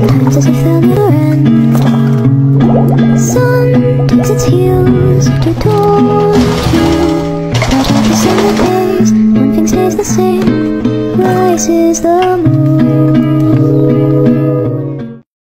times as if they'll never end. Sun digs its heels to taunt you, but every single days, one thing stays the same. Rises the